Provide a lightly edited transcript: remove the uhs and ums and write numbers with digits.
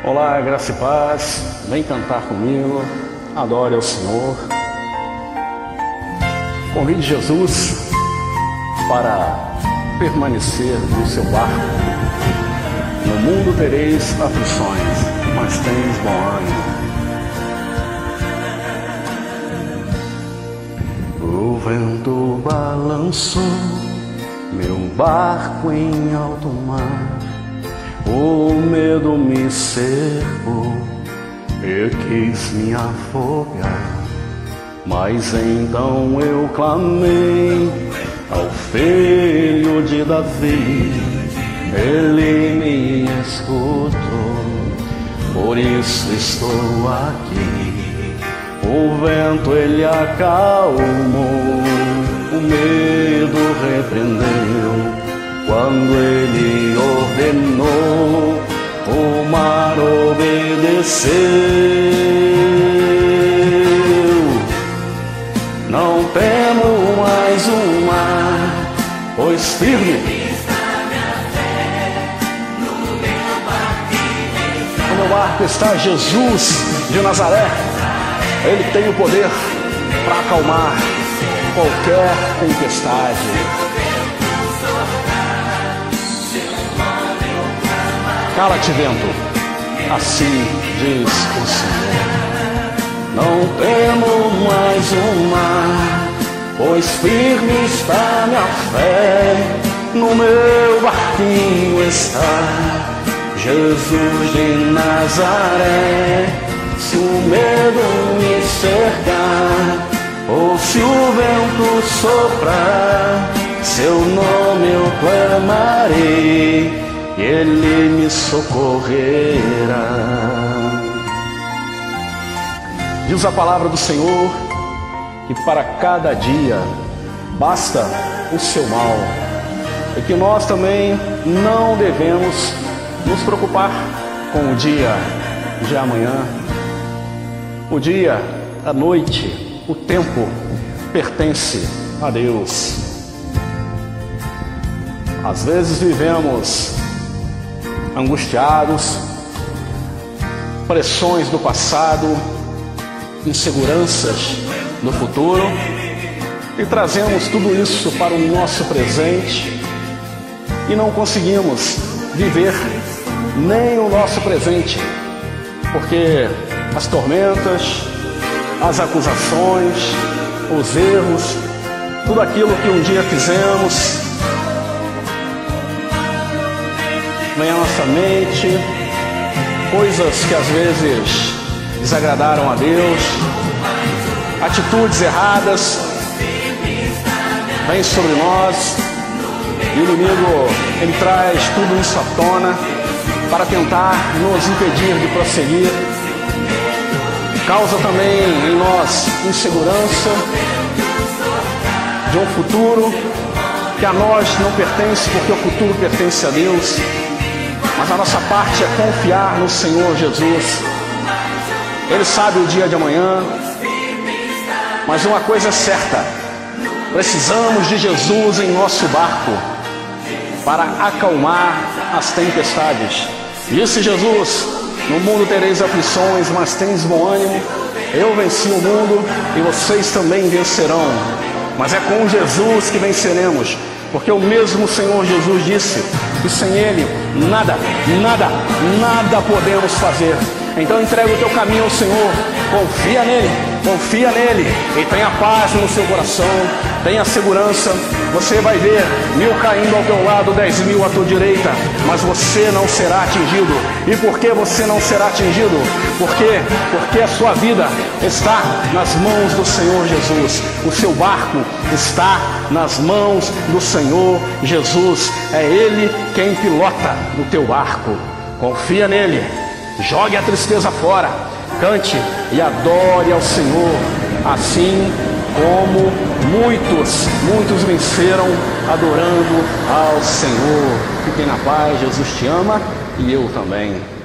Olá, graça e paz, vem cantar comigo, adore ao Senhor. Convide Jesus para permanecer no seu barco. No mundo tereis aflições, mas tens bom ânimo. O vento balançou meu barco em alto mar, o medo me cercou, eu quis me afogar, mas então eu clamei ao Filho de Davi, ele me escutou, por isso estou aqui. O vento ele acalmou, o medo repreendeu, quando ele ordenou, o mar obedeceu. Não temo mais o mar, pois firme no meu barco está Jesus de Nazaré. Ele tem o poder para acalmar qualquer tempestade. Cala-te, vento, assim diz o Senhor. Não temo mais o mar, pois firme está minha fé. No meu barquinho está Jesus de Nazaré. Se o medo me cercar, ou se o vento soprar, seu nome eu clamarei, e ele me socorrerá. Diz a palavra do Senhor que para cada dia basta o seu mal, e que nós também não devemos nos preocupar com o dia de amanhã. O dia, a noite, o tempo pertence a Deus. Às vezes vivemos angustiados, pressões do passado, inseguranças no futuro, e trazemos tudo isso para o nosso presente e não conseguimos viver nem o nosso presente, porque as tormentas, as acusações, os erros, tudo aquilo que um dia fizemos vem à nossa mente, coisas que às vezes desagradaram a Deus, atitudes erradas vêm sobre nós, e o inimigo ele traz tudo isso à tona para tentar nos impedir de prosseguir. Causa também em nós insegurança de um futuro que a nós não pertence, porque o futuro pertence a Deus. Mas a nossa parte é confiar no Senhor Jesus. Ele sabe o dia de amanhã, mas uma coisa é certa: precisamos de Jesus em nosso barco para acalmar as tempestades. Disse Jesus: no mundo tereis aflições, mas tens bom ânimo. Eu venci o mundo e vocês também vencerão. Mas é com Jesus que venceremos, porque o mesmo Senhor Jesus disse que sem Ele nada podemos fazer. Então entrega o teu caminho ao Senhor, confia nele e tenha paz no seu coração, tenha segurança. Você vai ver 1000 caindo ao teu lado, 10.000 à tua direita, mas você não será atingido. E por que você não será atingido? Porque a sua vida está nas mãos do Senhor Jesus. O seu barco está nas mãos do Senhor Jesus. É Ele quem pilota o teu barco. Confia nele, jogue a tristeza fora, cante e adore ao Senhor, assim como muitos venceram adorando ao Senhor. Fiquem na paz, Jesus te ama e eu também.